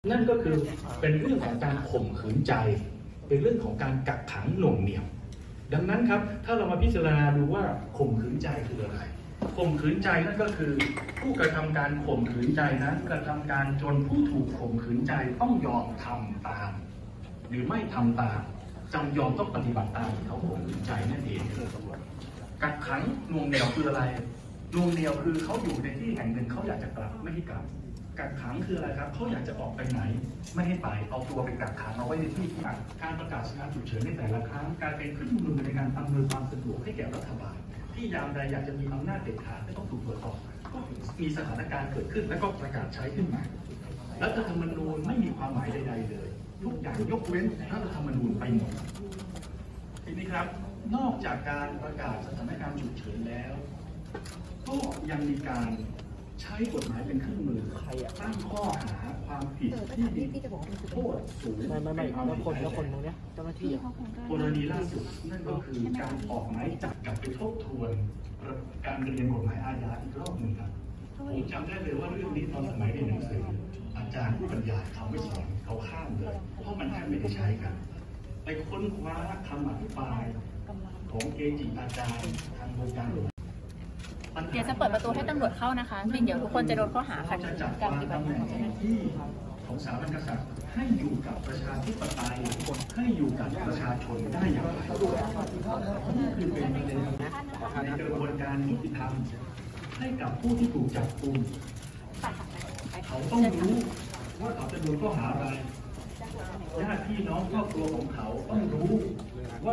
นั่นก็คือเป็นเรื่องของการข่มขืนใจเป็นเรื่องของการกักขังหน่วงเหนี่ยวดังนั้นครับถ้าเรามาพิจารณาดูว่าข่มขืนใจคืออะไรข่มขืนใจนั่นก็คือผู้กระทำการข่มขืนใจนั้นกระทำการจนผู้ถูกข่มขืนใจต้องยอมทำตามหรือไม่ทำตามจำยอมต้องปฏิบัติตามที่เขาข่มขืนใจนั่นเองกักขังหน่วงเหนี่ยวคืออะไรหน่วงเหนี่ยวคือเขาอยู่ในที่แห่งหนึ่งเขาอยากจะกลับไม่ให้กลับกักขังคืออะไรครับเขาอยากจะออกไปไหนไม่ให้ไปเอาตัวไปกักขังเอาไว้ในที่ที่การประกาศสถานการณ์ฉุกเฉินในแต่ละครั้งการเป็นเครื่องมือในการอำนวยความสะดวกให้แก่รัฐบาลที่ยามใดอยากจะมีอำนาจเด็ดขาดไม่ต้องถูกตรวจสอบก็มีสถานการณ์เกิดขึ้นและก็ประกาศใช้ขึ้นมารัฐธรรมนูญไม่มีความหมายใดๆเลยทุกอย่างยกเว้นรัฐธรรมนูญไปหมดทีนี้ครับนอกจากการประกาศสถานการณ์ฉุกเฉินแล้วก็ยังมีการใช้กฎหมายเป็นเครื่องมือตั้งข้อหาความผิดที่มีโทษสูงไม่แล้วคนตรงนี้เจ้าหน้าที่กรณีล่าสุดนั่นก็คือการออกหมายจับกลับไปทบทวนการเรียนกฎหมายอาญาอีกรอบหนึ่งครับผมจำได้เลยว่าเรื่องนี้ตอนสมัยเรียนหนังสืออาจารย์ผู้บรรยายเขาไม่สอนเขาข้ามเลยเพราะมันแทบไม่ได้ใช้กันไปค้นคว้าคำอธิบายของเกจิอาจารย์ทางวงการเดี๋ยวจะเปิดประตูให้ตำรวจเข้านะคะไม่เดี๋ยวทุกคนจะโดนข้อหาขัดขืนการปฏิบัติหน้าที่ของเจ้าหน้าที่ของสถาบันกษัตริย์ให้อยู่กับประชาธิปไตยให้อยู่กับประชาชนได้อย่างไรนี่คือเป็นประเด็นในกระบวนการยุติธรรมให้กับผู้ที่ถูกจับกุมเขาต้องรู้ว่าเขาจะโดนข้อหาอะไรญาติพี่น้องครอบครัวของเขาต้องรู้ว่า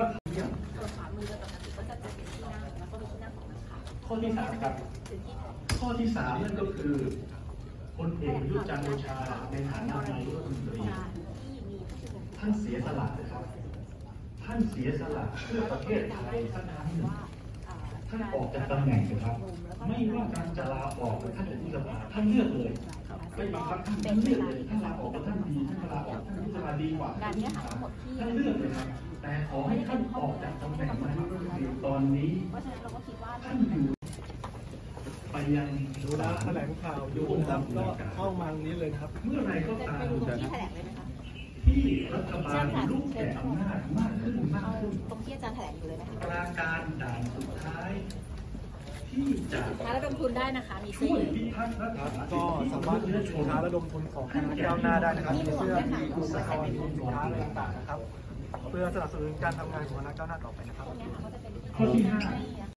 ข้อที่ 3ครับข้อที่ 3นั่นก็คือพลเอกประยุทธ์จันทร์โอชาในฐานะนายกรัฐมนตรีท่านเสียสละนะครับท่านเสียสละเพื่อประเทศไทยสักครั้งหนึ่งท่านออกจากตำแหน่งนะครับไม่ว่าการจะลาออกหรือท่านจะที่สภาท่านเลือกเลยไม่บังคับท่านเลือกเลยท่านลาออกท่านดีท่านลาออกท่านที่สภาดีกว่าท่านเลือกเลยครับแต่ขอให้ท่านออกจากตำแหน่งนั้นตอนนี้ท่านอยู่ไปยังดูแลแถลงข่าวอยู่ครับก็เข้ามาตรงนี้เลยครับเมื่อไรก็ตามที่รัฐบาลลูกแก่อำนาจมากขึ้นตรงที่อาจารย์แถลงอยู่เลยนะคะปราการด่านสุดท้ายที่จะระดมทุนได้นะคะมีช่วยพิทักษ์รัฐบาลก็สามารถเลือกสินค้าระดมทุนของคณะก้าวหน้าได้นะครับเพื่อมีอุปกรณ์สินค้าอะไรต่างๆนะครับเพื่อสนับสนุนการทำงานของคณะก้าวหน้าต่อไปนะครับข้อที่ 5